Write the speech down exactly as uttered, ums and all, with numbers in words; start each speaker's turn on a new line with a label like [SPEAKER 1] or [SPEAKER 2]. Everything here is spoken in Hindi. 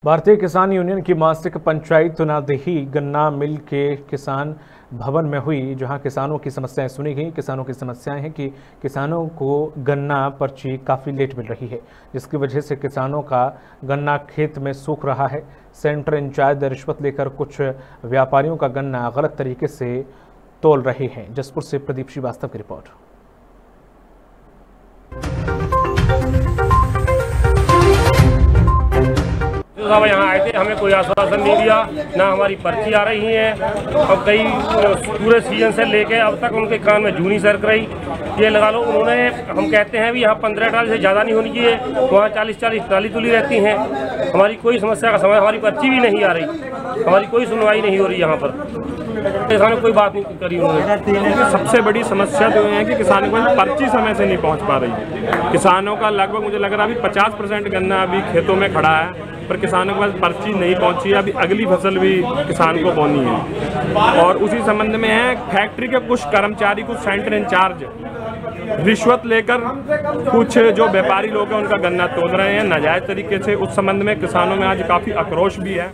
[SPEAKER 1] भारतीय किसान यूनियन की मासिक पंचायत नादेही गन्ना मिल के किसान भवन में हुई, जहां किसानों की समस्याएं सुनी गई। किसानों की समस्याएं हैं कि किसानों को गन्ना पर्ची काफ़ी लेट मिल रही है, जिसकी वजह से किसानों का गन्ना खेत में सूख रहा है। सेंटर इंचार्ज रिश्वत लेकर कुछ व्यापारियों का गन्ना गलत तरीके से तोल रहे हैं। जसपुर से प्रदीप श्रीवास्तव की रिपोर्ट।
[SPEAKER 2] साहब यहाँ आए थे, हमें कोई आश्वासन नहीं दिया, ना हमारी पर्ची आ रही है और कई पूरे सीजन से लेके अब तक उनके कान में जूनी सरक रही। ये लगा लो, उन्होंने हम कहते हैं भी यहाँ पंद्रह ट्राली से ज़्यादा नहीं होनी चाहिए, वहाँ चालीस चालीस ट्राली तुली रहती हैं। हमारी कोई समस्या का समय, हमारी पर्ची भी नहीं आ रही, हमारी कोई सुनवाई नहीं हो रही यहाँ पर। किसानों कोई बात नहीं करी उन्होंने।
[SPEAKER 3] सबसे बड़ी समस्या तो ये है कि किसानों को पर्ची समय से नहीं पहुँच पा रही। किसानों का लगभग मुझे लग रहा है अभी पचास परसेंट गन्ना अभी खेतों में खड़ा है, पर किसानों के पास पर्ची नहीं पहुंची है। अभी अगली फसल भी किसान को बोनी है। और उसी संबंध में है, फैक्ट्री के कुछ कर्मचारी, कुछ सेंटर इंचार्ज रिश्वत लेकर कुछ जो व्यापारी लोग हैं उनका गन्ना तोड़ रहे हैं नाजायज तरीके से। उस संबंध में किसानों में आज काफ़ी आक्रोश भी है।